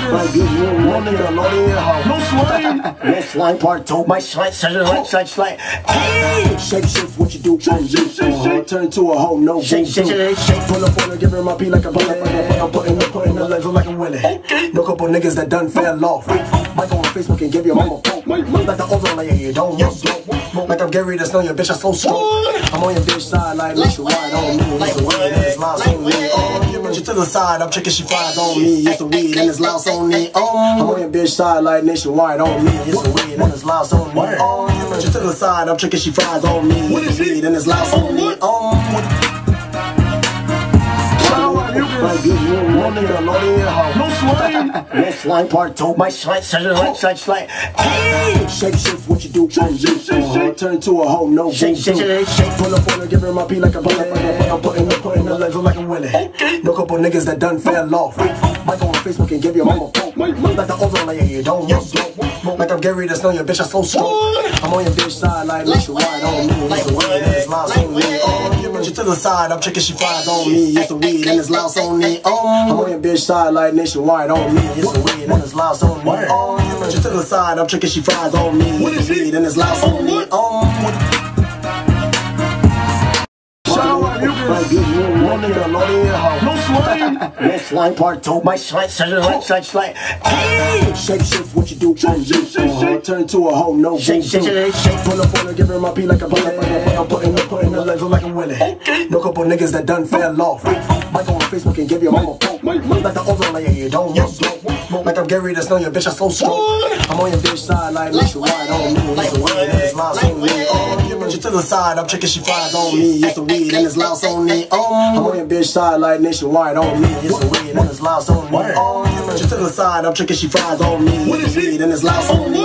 Like good one nigga loading your hoe. No swing. No swine part two. My slang, slang. Shake, shift, what you do? Turn to a hoe, no shake. Pull up on her, give her my pee like a bullet. I'm putting the level like a willy. No couple niggas that done fell off. Might go on Facebook and give your mama a poke. Like the ozone layer, you don't know. Like I'm Gary, that's on your bitch, I so strong. I'm on your bitch side like nationwide on me. It's a weed and it's loud on me. You to the side, I'm checking she fries on me. It's a weed and it's loud on me. I'm on your bitch side like nationwide on me. It's a weed and it's loud on me. You to the side, I'm checking she fries on me. It's a weed and it's loud on me. Like good one nigga loading your hoe. No swing. No swine part two. My slang. Shake, shift, what you do? Turn to a hoe, no shake. Pull up on her, give her my pee like a bullet. I'm putting the level like a willy. No couple niggas that done fell off. Might go on Facebook and give your mama a poke. Like the ozone layer, you don't know. Like I'm Gary, that's on your bitch, I so strong. I'm on your bitch side like nationwide on me. It's a weed and it's loud on me. You to the side, I'm checking she fries on me. It's a weed and it's loud on me. I'm on your bitch side like nationwide on me. It's a weed and it's loud on me. You to the side, I'm checking she fries on me. It's a weed and it's loud on me. Like good one nigga loading your hoe. No swing. No swine part two. My slang. Shake, shift, what you do? Turn to a hoe, no shake. Pull up on her, give her my pee like a bullet. I'm putting the level like a willy. No couple niggas that done fell off. Might go on Facebook and give your mama a poke. Like the ozone layer, you don't know. Like I'm Gary, that's on your bitch, I so strong. I'm on your bitch side like nationwide on me. It's a weed and it's loud on me. You to the side, I'm checking she fries on me. It's a weed and it's loud on me. I'm on your bitch side like nationwide on me. It's a weed and it's loud on me. You to the side, I'm checking she fries on me. It's a weed and it's loud on me.